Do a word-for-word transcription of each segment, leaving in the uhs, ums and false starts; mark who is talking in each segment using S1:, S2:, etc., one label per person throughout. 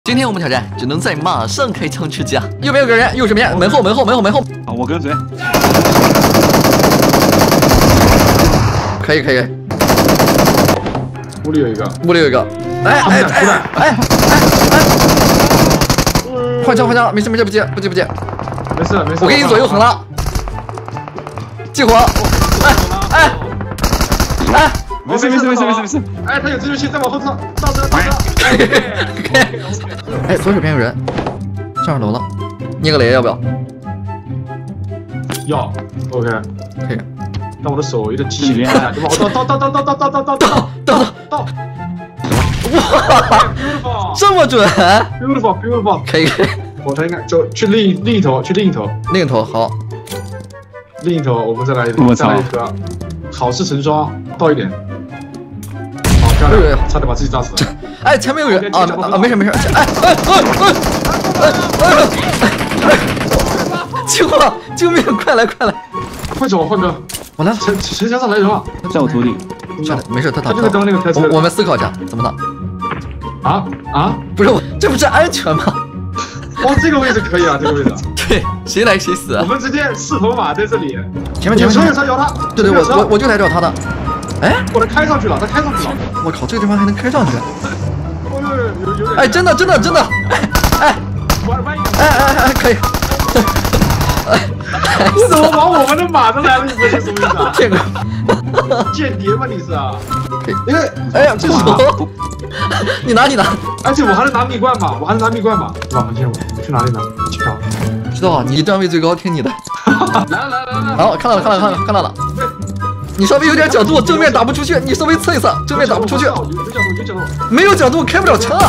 S1: 今天我们挑战只能在马上开枪吃家。右边有个人，右手边门后门后门后门后。
S2: 好，我跟随。
S1: 可以可以。
S3: 屋里有一个，
S1: 屋里有一个。哎哎哎哎哎哎！换枪换枪，没事没事，不接不接不接。
S3: 没事没事。
S1: 我给你左右横了。激活。哎哎哎！
S3: 没事没事没事没事没事。哎，他有自救器，再往后撤，倒车倒车。
S1: 哎，左手边有人，上楼了，捏个雷要不要？
S3: 要 ，OK，
S1: 可以。
S3: 但我的手有点机器，我倒倒倒倒倒倒倒倒倒倒倒。哇，
S1: 这么准
S3: ！Beautiful beautiful，
S1: 可以可以。
S3: 我他应该就去另另一头，去另一头，
S1: 另一头好。
S3: 另一头我们再来再来一个，好事成双，倒一点。 对对，差点把自己炸死了。
S1: 哎，前面有人啊啊！没事没事。哎哎哎哎哎哎！救我！救命！快来快来！
S3: 快走，焕哥！
S1: 我来了。
S3: 城城墙上来人了，
S2: 在我头顶。
S1: 算了，没事，他打。
S3: 他就是刚刚那个开车。
S1: 我们思考一下，怎么打？
S3: 啊啊！
S1: 不是我，这不是安全吗？
S3: 哦，这个位置可以啊，这个位置。
S1: 对，谁来谁死。
S3: 我们直接四头马在这里。
S1: 前面前面
S3: 有车有车有他。
S1: 对对，我我我就来找他的。 哎，
S3: 我的开上去了，他开上去了！
S1: 我靠，这个地方还能开上去？
S3: 哦，有有有
S1: 哎，真的真的真的！哎，哎哎哎，可以！
S3: 你怎么往我们的马上来了？你这是什么意思啊？
S1: 这个
S3: 间谍吗？你是啊？
S1: 可以。
S3: 因为
S1: 哎呀，这是我！你拿你拿！
S3: 而且我还能拿蜜罐嘛，我还能拿蜜罐嘛，是吧？很羡慕。去哪里呢？去哪？
S1: 知道啊，你段位最高，听你的。
S3: 来来来来！
S1: 好，看到了看到了看到了看到了。 你稍微有点角度，正面打不出去。你稍微侧一侧，正面打不出去。有角度，
S3: 有角度。
S1: 没有角度，开不了枪啊！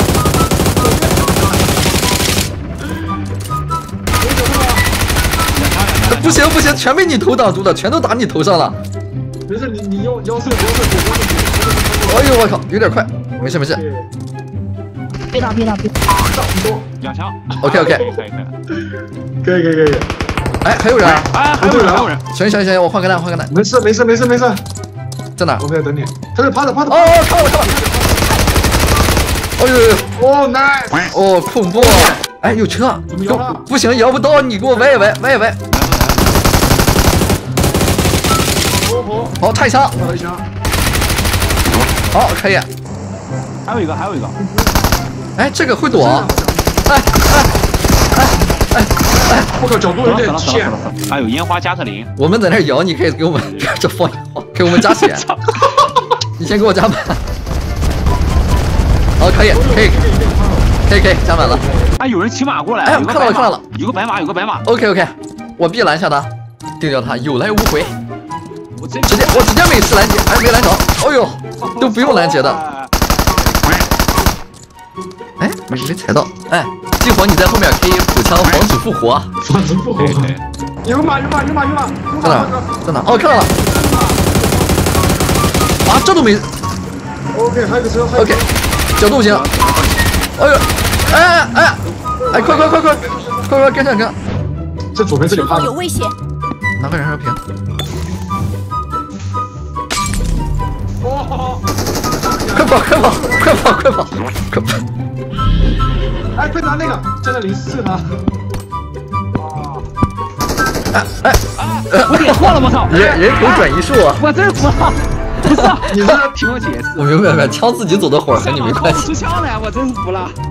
S1: 不行不行，全被你头挡住了，全都打你头上了。
S3: 没事，你你腰腰侧腰侧腰侧。
S1: 哎呦我靠，有点快。没事没事。
S4: 别打别打别打！
S2: 两枪。
S1: OK OK。
S2: 可以可以
S3: 可以可以可以。
S1: 哎，还有人！
S2: 哎，还有人，还有人！
S1: 行行行，我换个弹，换个弹。
S3: 没事没事没事没事，
S1: 在哪？
S3: 我在等你。他在趴着趴着。
S1: 哦，看到了看到了。哎呦呦！
S3: 哦 ，nice！
S1: 哦，恐怖！哎，有车！不行，摇不到，你给我歪一歪，歪一歪。好，拆枪。
S3: 拆枪。
S1: 好，可以。
S2: 还有一个，还有一个。
S1: 哎，这个会躲。哎哎哎哎！
S3: 哎，我靠，角度有点欠。
S2: 还有烟花加特林，
S1: 我们在那摇，你可以给我们这放烟花，给我们加血。你先给我加满。好，可以，可以，可以，可以加满了。
S2: 哎，有人骑马过来。
S1: 哎，看到了，看到了，
S2: 有个白马，有个白马。
S1: OK OK， 我必拦下他，定掉他，有来无回。
S2: 我直
S1: 接，我直接没次拦截，还没拦着。哎呦，都不用拦截的。哎，没没踩到。哎。 激活，你在后面可以补枪，防止复活。
S3: 防止复活。有马有马有马有马！
S1: 在哪？在哪？哦，看到了。啊，这都没。
S3: OK， 还有个车。
S1: OK， 角度不行。哎呦，哎哎哎，哎，快快快快快快跟上跟上！
S3: 这左边这里趴
S4: 有危险。
S1: 拿个燃烧瓶。
S3: 哦！
S1: 快跑快跑快跑快跑快跑！
S3: 哎，快拿那个，在那里射他！
S1: 哎哎
S2: 哎！我点错了，我操！
S1: 人人口转移术，
S2: 我真服了！不是，你这听我解释。
S1: 我明白明白，枪自己走的火和你没关系。
S2: 出枪了呀，我真服了。